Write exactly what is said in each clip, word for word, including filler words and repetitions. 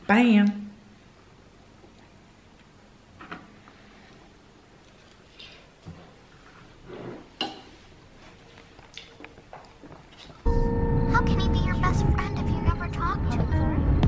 Bam. How can he be your best friend if you never talk to him?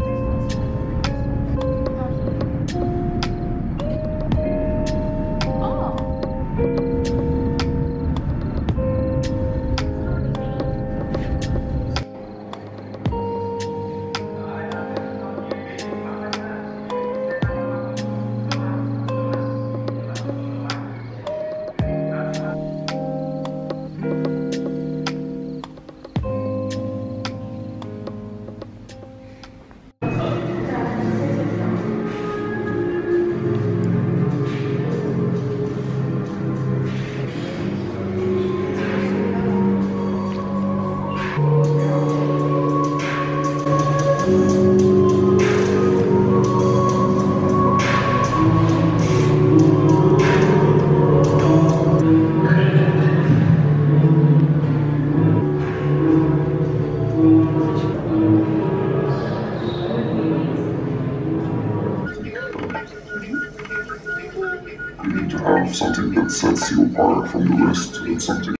You need to have something that sets you apart from the rest, and something.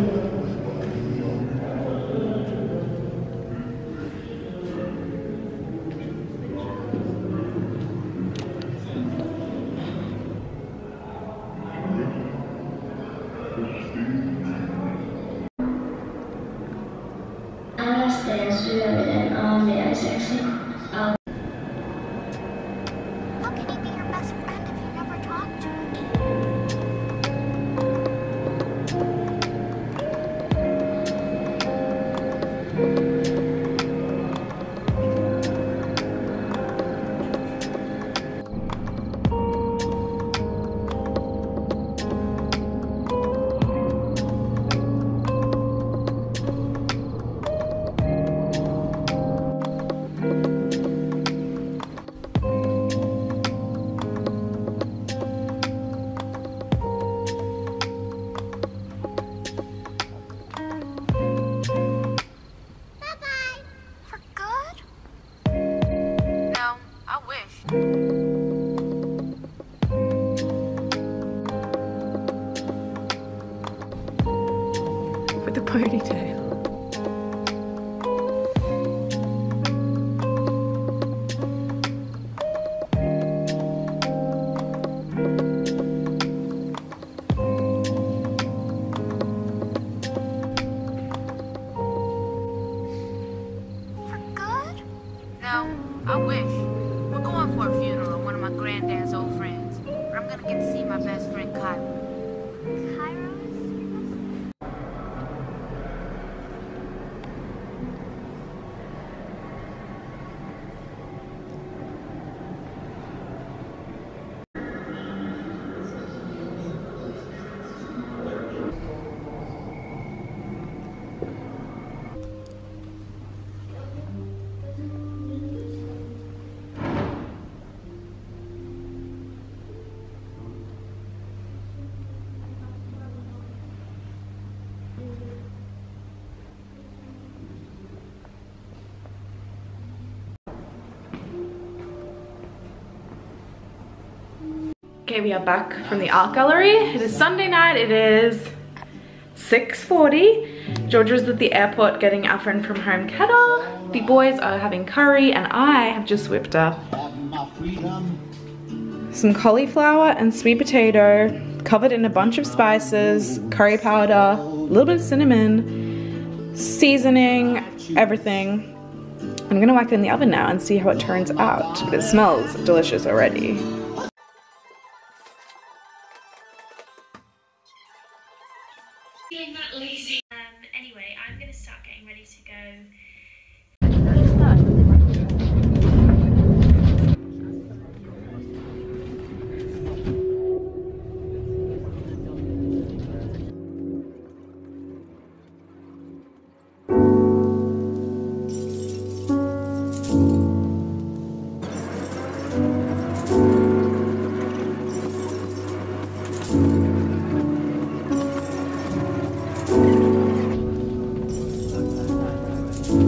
Anastasia and Army are sexy. Um, How can he be your best friend if you never talk to him? Bye-bye. For good? No, I wish. With the ponytail. For good? No, I wish. We're going for a funeral of one of my granddad's old friends. But I'm gonna get to see my best friend, Kyra. Cairo is your best Okay, we are back from the art gallery. It is Sunday night. It is six forty. Georgia's at the airport getting our friend from home kettle. The boys are having curry and I have just whipped up some cauliflower and sweet potato covered in a bunch of spices, curry powder, a little bit of cinnamon, seasoning, everything. I'm gonna whack it in the oven now and see how it turns out. It smells delicious already. Feeling that lazy. Um, anyway, I'm gonna start getting ready to go. friend.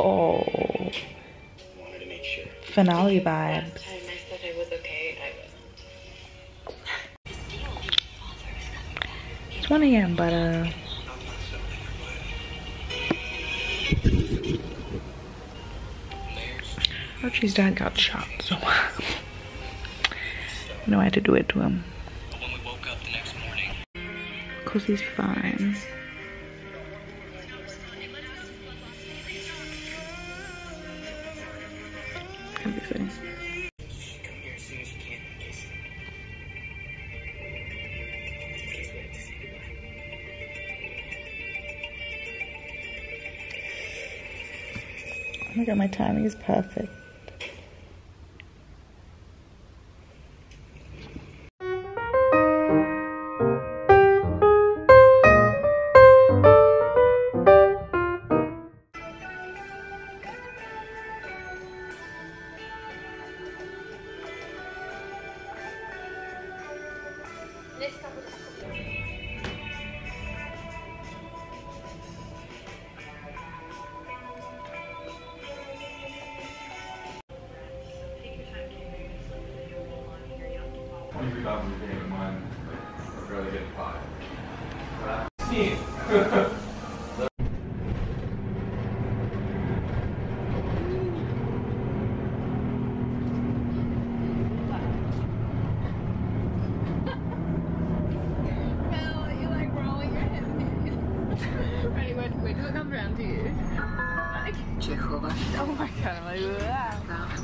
Oh, finale vibes. It's one A M but uh Archie's dad got shot, so I know I had to do it to him. Cause he's fine. Kind of exciting. Oh my god, my timing is perfect. twenty-three thousand is in mine. I'd rather get five. Wait till it comes around to you. Like, oh my god, I'm like, wow.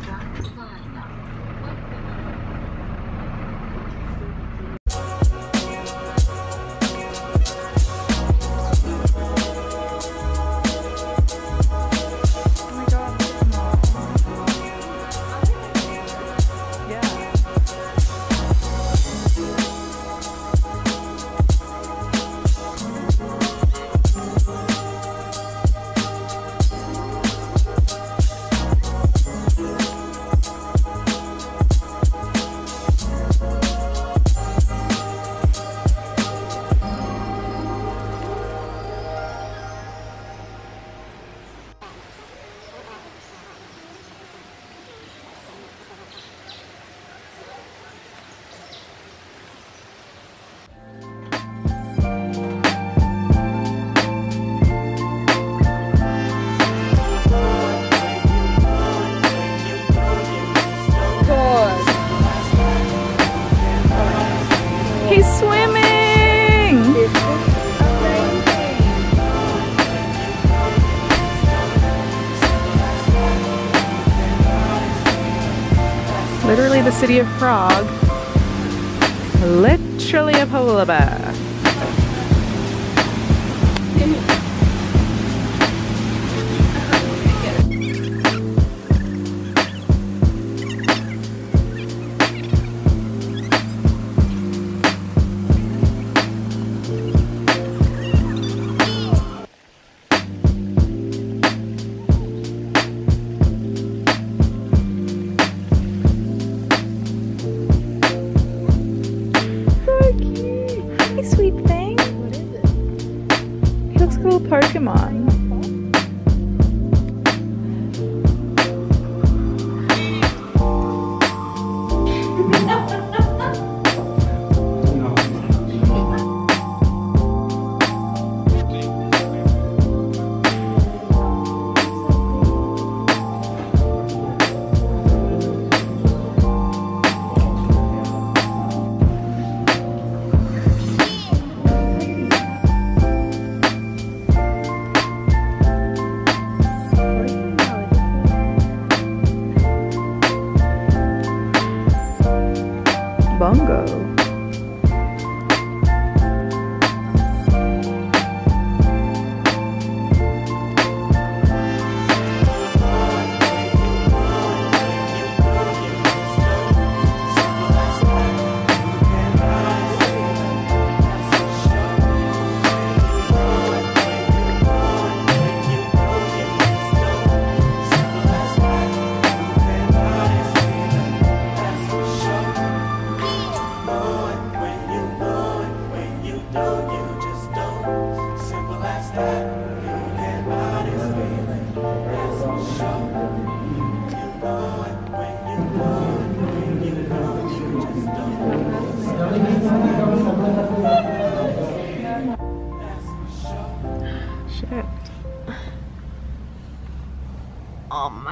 He's swimming! Literally the city of Prague. Literally a polar bear. Pokemon.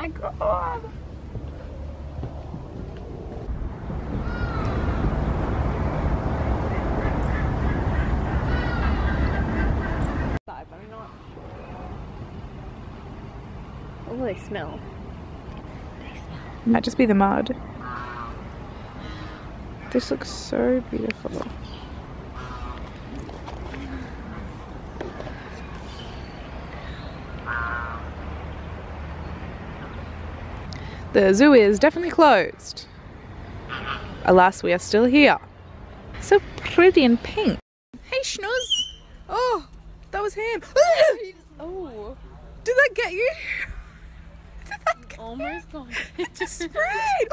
my god. Oh, they smell. Might just be the mud. This looks so beautiful. The zoo is definitely closed. Alas, we are still here. So pretty and pink. Hey, Schnuz. Oh, that was him. Oh. Did that get you? Did that get Almost got it? Just sprayed.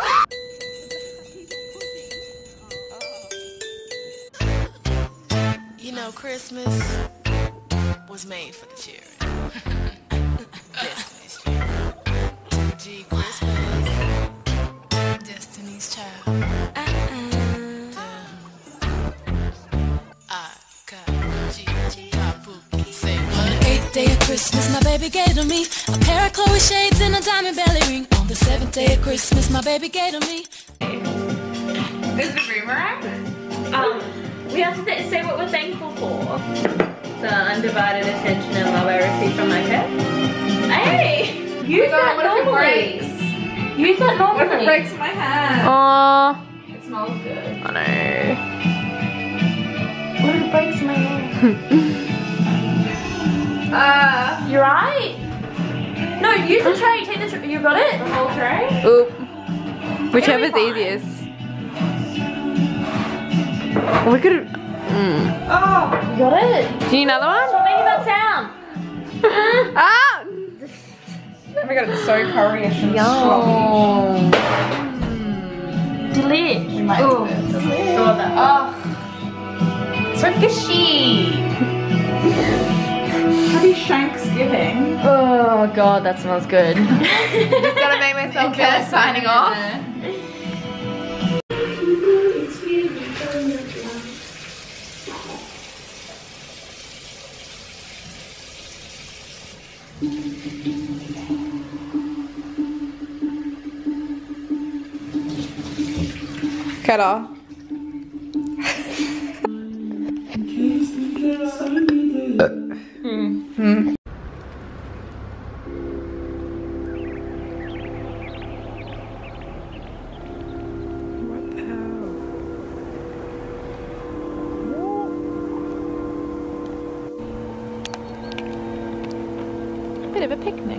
You know, Christmas was made for the children. Destiny's Child. G Christmas. Destiny's Child. Uh-uh. I got G. Kabuki. Say what? On the eighth day of Christmas, my baby gave to me a pair of Chloe shades and a diamond belly ring. On the seventh day of Christmas, my baby gave to me. Is it a boomerang? Um, we have to th say what we're thankful for. The undivided attention and love I receive from my pets. Hey! Use that normally. Use that normally. What if it breaks my hand? Aww. It smells good. I know. What if it breaks my hand? Uh, You're right. No, use the tray. Take the tray. You got it? The whole tray? Oop. Whichever's easiest. We could. Mm. Oh, you got it? Do you need another one? Stop making that sound. Ah! Oh my god, it's so curryish and Yum. Delish. We might Ooh. do this. Oh, that. Oh. So fishy. Happy Shanksgiving. Oh god, that smells good. Just gotta make myself feel signing off. Kara. mm. Mm. What the hell? A bit of a picnic.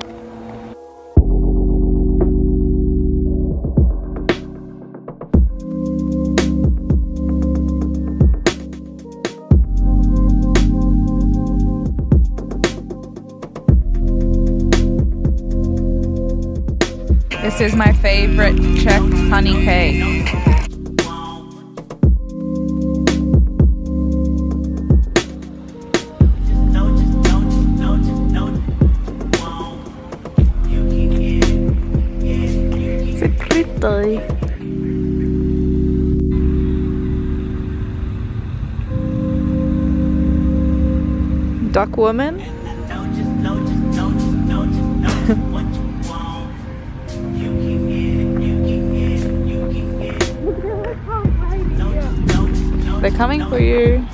This is my favorite Czech honey cake. So pretty. Duck woman. They're coming for you.